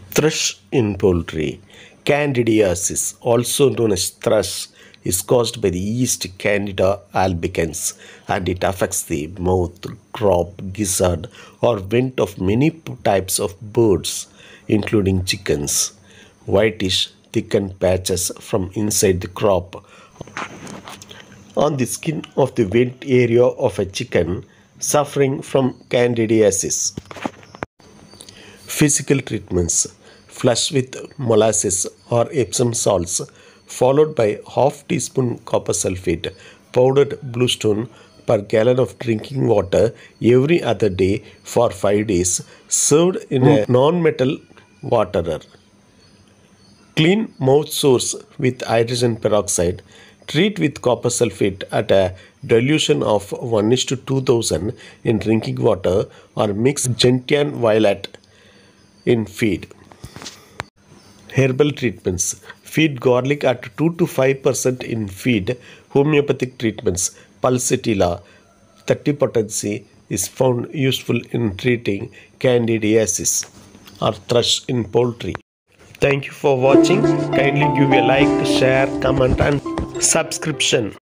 Thrush in poultry. Candidiasis, also known as thrush, is caused by the yeast Candida albicans and it affects the mouth, crop, gizzard, or vent of many types of birds, including chickens. Whitish, thickened patches from inside the crop on the skin of the vent area of a chicken suffering from candidiasis. Physical treatments: flush with molasses or Epsom salts, followed by half teaspoon copper sulfate powdered bluestone per gallon of drinking water every other day for 5 days, served in a non-metal waterer. Clean mouth sores with hydrogen peroxide. Treat with copper sulfate at a dilution of 1:2000 in drinking water or mix gentian violet in feed. Herbal treatments: feed garlic at 2 to 5% in feed. Homeopathic treatments: pulsatilla 30 potency is found useful in treating candidiasis or thrush in poultry. Thank you for watching. Kindly give a like, share, comment and subscription.